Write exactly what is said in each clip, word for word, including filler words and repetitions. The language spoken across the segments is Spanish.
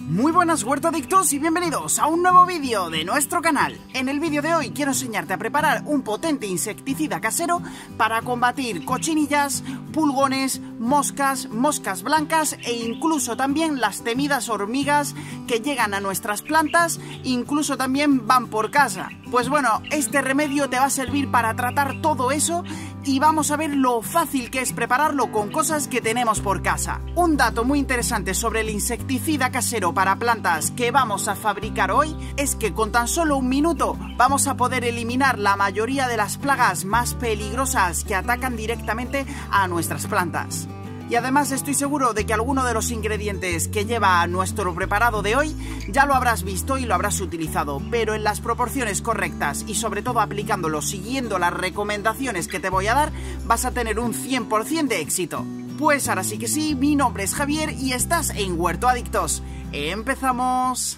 Muy buenas huertadictos y bienvenidos a un nuevo vídeo de nuestro canal. En el vídeo de hoy quiero enseñarte a preparar un potente insecticida casero para combatir cochinillas, pulgones, moscas, moscas blancas e incluso también las temidas hormigas que llegan a nuestras plantas, incluso también van por casa. Pues bueno, este remedio te va a servir para tratar todo eso y vamos a ver lo fácil que es prepararlo con cosas que tenemos por casa. Un dato muy interesante sobre el insecticida casero para plantas que vamos a fabricar hoy es que con tan solo un minuto vamos a poder eliminar la mayoría de las plagas más peligrosas que atacan directamente a nuestras plantas. Y además estoy seguro de que alguno de los ingredientes que lleva nuestro preparado de hoy ya lo habrás visto y lo habrás utilizado, pero en las proporciones correctas y sobre todo aplicándolo siguiendo las recomendaciones que te voy a dar, vas a tener un cien por cien de éxito. Pues ahora sí que sí, mi nombre es Javier y estás en Huerto Adictos. ¡Empezamos!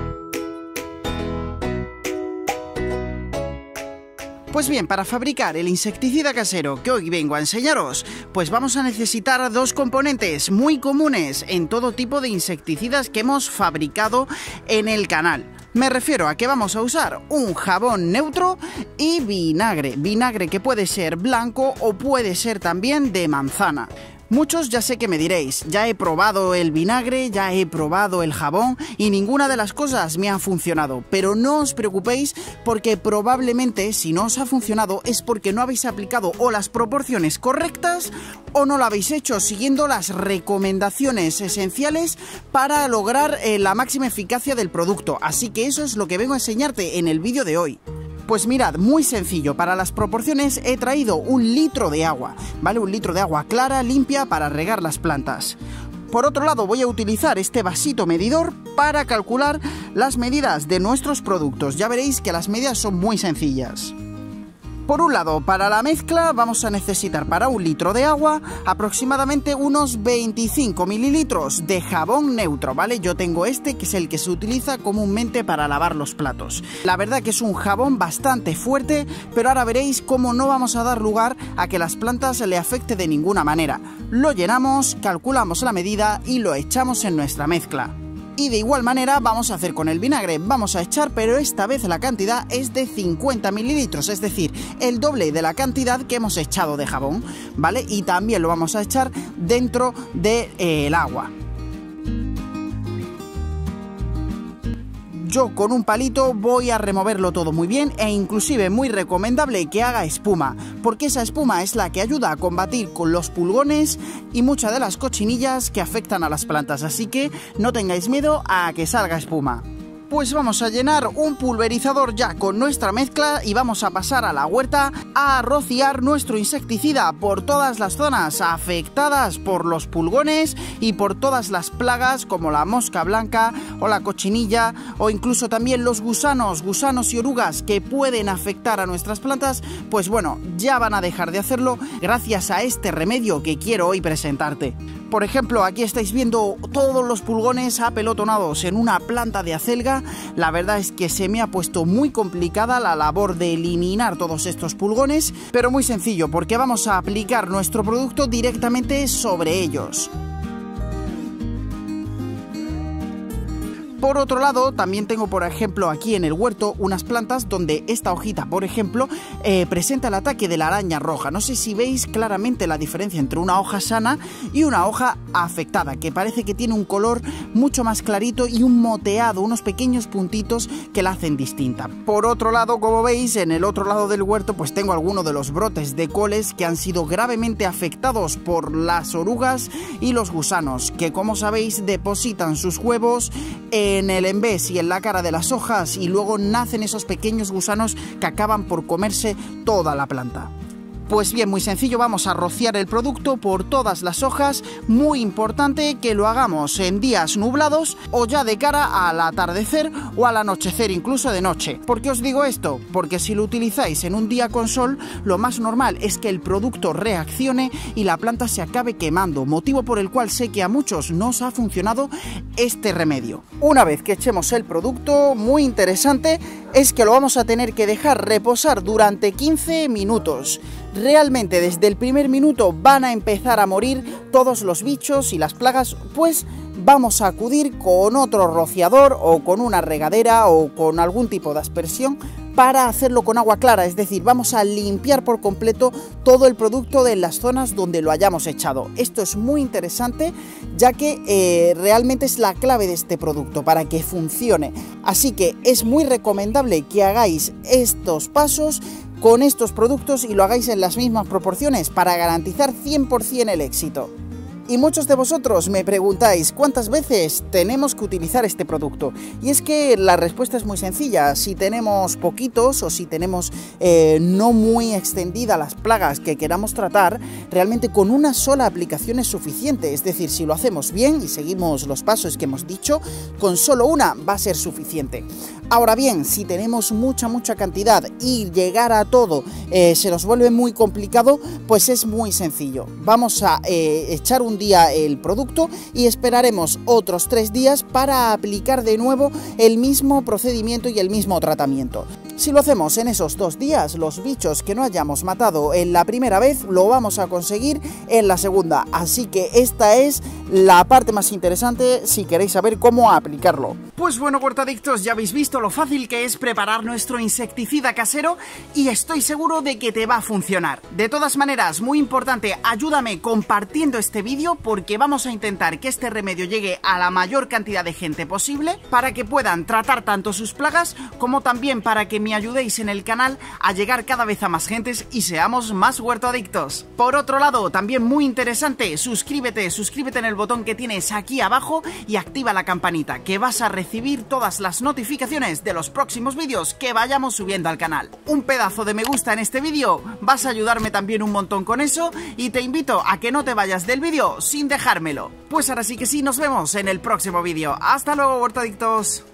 Pues bien, para fabricar el insecticida casero que hoy vengo a enseñaros, pues vamos a necesitar dos componentes muy comunes en todo tipo de insecticidas que hemos fabricado en el canal. Me refiero a que vamos a usar un jabón neutro y vinagre, vinagre que puede ser blanco o puede ser también de manzana. Muchos ya sé que me diréis, ya he probado el vinagre, ya he probado el jabón y ninguna de las cosas me ha funcionado, pero no os preocupéis porque probablemente si no os ha funcionado es porque no habéis aplicado o las proporciones correctas o no lo habéis hecho siguiendo las recomendaciones esenciales para lograr eh, la máxima eficacia del producto, así que eso es lo que vengo a enseñarte en el vídeo de hoy. Pues mirad, muy sencillo, para las proporciones he traído un litro de agua, ¿vale? Un litro de agua clara, limpia, para regar las plantas. Por otro lado, voy a utilizar este vasito medidor para calcular las medidas de nuestros productos. Ya veréis que las medidas son muy sencillas. Por un lado, para la mezcla vamos a necesitar para un litro de agua aproximadamente unos veinticinco mililitros de jabón neutro, ¿vale? Yo tengo este que es el que se utiliza comúnmente para lavar los platos. La verdad que es un jabón bastante fuerte, pero ahora veréis cómo no vamos a dar lugar a que las plantas le afecte de ninguna manera. Lo llenamos, calculamos la medida y lo echamos en nuestra mezcla. Y de igual manera vamos a hacer con el vinagre, vamos a echar, pero esta vez la cantidad es de cincuenta mililitros, es decir, el doble de la cantidad que hemos echado de jabón, ¿vale? Y también lo vamos a echar dentro del de, eh, agua. Yo con un palito voy a removerlo todo muy bien e inclusive muy recomendable que haga espuma, porque esa espuma es la que ayuda a combatir con los pulgones y muchas de las cochinillas que afectan a las plantas, así que no tengáis miedo a que salga espuma. Pues vamos a llenar un pulverizador ya con nuestra mezcla y vamos a pasar a la huerta a rociar nuestro insecticida por todas las zonas afectadas por los pulgones y por todas las plagas como la mosca blanca o la cochinilla o incluso también los gusanos, gusanos y orugas que pueden afectar a nuestras plantas. Pues bueno, ya van a dejar de hacerlo gracias a este remedio que quiero hoy presentarte. Por ejemplo, aquí estáis viendo todos los pulgones apelotonados en una planta de acelga. La verdad es que se me ha puesto muy complicada la labor de eliminar todos estos pulgones, pero muy sencillo porque vamos a aplicar nuestro producto directamente sobre ellos. Por otro lado, también tengo, por ejemplo, aquí en el huerto unas plantas donde esta hojita, por ejemplo, eh, presenta el ataque de la araña roja. No sé si veis claramente la diferencia entre una hoja sana y una hoja afectada, que parece que tiene un color mucho más clarito y un moteado, unos pequeños puntitos que la hacen distinta. Por otro lado, como veis, en el otro lado del huerto, pues tengo algunos de los brotes de coles que han sido gravemente afectados por las orugas y los gusanos, que como sabéis depositan sus huevos en en el embés y en la cara de las hojas y luego nacen esos pequeños gusanos que acaban por comerse toda la planta. Pues bien, muy sencillo, vamos a rociar el producto por todas las hojas. Muy importante que lo hagamos en días nublados o ya de cara al atardecer o al anochecer, incluso de noche. ¿Por qué os digo esto? Porque si lo utilizáis en un día con sol, lo más normal es que el producto reaccione y la planta se acabe quemando, motivo por el cual sé que a muchos no os ha funcionado este remedio. Una vez que echemos el producto, muy interesante, es que lo vamos a tener que dejar reposar durante quince minutos. realmente desde el primer minuto van a empezar a morir todos los bichos y las plagas, pues vamos a acudir con otro rociador o con una regadera o con algún tipo de aspersión para hacerlo con agua clara, es decir, vamos a limpiar por completo todo el producto de las zonas donde lo hayamos echado. Esto es muy interesante, ya que eh, realmente es la clave de este producto para que funcione. Así que es muy recomendable que hagáis estos pasos con estos productos y lo hagáis en las mismas proporciones para garantizar cien por cien el éxito. Y muchos de vosotros me preguntáis cuántas veces tenemos que utilizar este producto. Y es que la respuesta es muy sencilla. Si tenemos poquitos o si tenemos eh, no muy extendida las plagas que queramos tratar, realmente con una sola aplicación es suficiente. Es decir, si lo hacemos bien y seguimos los pasos que hemos dicho, con solo una va a ser suficiente. Ahora bien, si tenemos mucha, mucha cantidad y llegar a todo eh, se nos vuelve muy complicado, pues es muy sencillo. Vamos a eh, echar un día el producto y esperaremos otros tres días para aplicar de nuevo el mismo procedimiento y el mismo tratamiento. Si lo hacemos en esos dos días, los bichos que no hayamos matado en la primera vez lo vamos a conseguir en la segunda. Así que esta es la parte más interesante si queréis saber cómo aplicarlo. Pues bueno, huertadictos, ya habéis visto lo fácil que es preparar nuestro insecticida casero y estoy seguro de que te va a funcionar. De todas maneras, muy importante, ayúdame compartiendo este vídeo porque vamos a intentar que este remedio llegue a la mayor cantidad de gente posible para que puedan tratar tanto sus plagas como también para que me ayudéis en el canal a llegar cada vez a más gentes y seamos más huertoadictos. Por otro lado, también muy interesante, suscríbete, suscríbete en el botón que tienes aquí abajo y activa la campanita, que vas a recibir todas las notificaciones de los próximos vídeos que vayamos subiendo al canal. Un pedazo de me gusta en este vídeo, vas a ayudarme también un montón con eso y te invito a que no te vayas del vídeo sin dejármelo. Pues ahora sí que sí, nos vemos en el próximo vídeo. ¡Hasta luego, huertoadictos!